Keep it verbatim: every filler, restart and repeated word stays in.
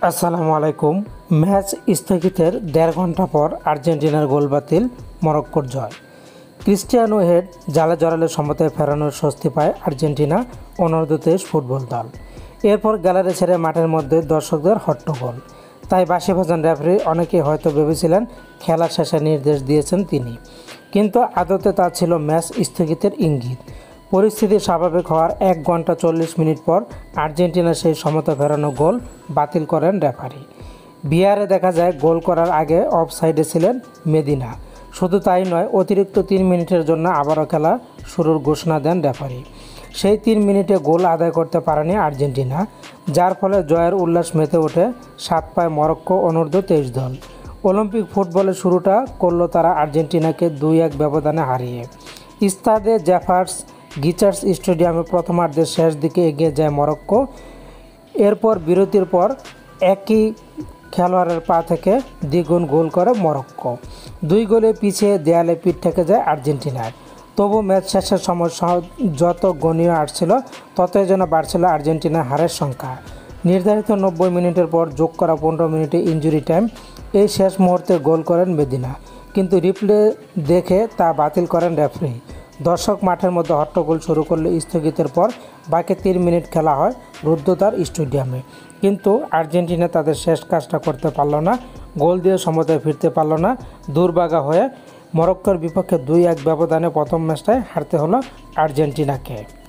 আসসালামু আলাইকুম। ম্যাচ স্থগিতের দেড় ঘন্টা পর আর্জেন্টিনার গোল বাতিল, মরক্কোর জয়। ক্রিস্টিয়ানো হেড জালে জড়ালে সমতায় ফেরানোর স্বস্তি পায় আর্জেন্টিনা অনূর্ধ্ব তেইশ ফুটবল দল। এরপর গ্যালারি ছেড়ে মাঠের মধ্যে দর্শকদের হট্টগোল। তাই বাঁশি বাজান রেফারি। অনেকেই হয়তো ভেবেছিলেন খেলা শেষে নির্দেশ দিয়েছেন তিনি, কিন্তু আদতে তা ছিল ম্যাচ স্থগিতের ইঙ্গিত। পরিস্থিতি স্বাভাবিক হওয়ার এক ঘন্টা চল্লিশ মিনিট পর আর্জেন্টিনা সেই সমতা ফেরানো গোল বাতিল করেন রেফারি। ভিআরে দেখা যায় গোল করার আগে অফ সাইডে ছিলেন মেদিনা। শুধু তাই নয়, অতিরিক্ত তিন মিনিটের জন্য আবারও খেলা শুরুর ঘোষণা দেন রেফারি। সেই তিন মিনিটে গোল আদায় করতে পারেনি আর্জেন্টিনা, যার ফলে জয়ের উল্লাস মেতে ওঠে সাত পায় মরক্কো অনূর্ধ্ব তেইশ দল। অলিম্পিক ফুটবলের শুরুটা করল তারা আর্জেন্টিনাকে দুই এক ব্যবধানে হারিয়ে। ইস্তাদে জেফার্স গিচার্স স্টেডিয়ামে প্রথমার্ধের শেষ দিকে এগিয়ে যায় মরক্কো। এরপর বিরতির পর একই খেলোয়াড়ের পা থেকে দ্বিগুণ গোল করে মরক্কো। দুই গোলে পিছিয়ে দেয়ালে পিঠ থেকে যায় আর্জেন্টিনার। তবু ম্যাচ শেষের সময় যত গণীয় আসছিল, ততই যেন বাড়ছিল আর্জেন্টিনার হারের সংখ্যা। নির্ধারিত নব্বই মিনিটের পর যোগ করা পনেরো মিনিটে ইনজুরি টাইম এই শেষ মুহূর্তে গোল করেন মেদিনা, কিন্তু রিপ্লে দেখে তা বাতিল করেন রেফারি। দর্শক মাঠের মধ্যে হট্টগোল শুরু করলে স্থগিতের পর বাকি তিন মিনিট খেলা হয় রুদ্ধদ্বার স্টেডিয়ামে, কিন্তু আর্জেন্টিনা তাদের শেষ কাজটা করতে পারল না। গোল দিয়ে সমতায় ফিরতে পারল না। দুর্ভাগা হয়ে মরক্কোর বিপক্ষে দুই এক ব্যবধানে প্রথম ম্যাচটায় হারতে হলো আর্জেন্টিনাকে।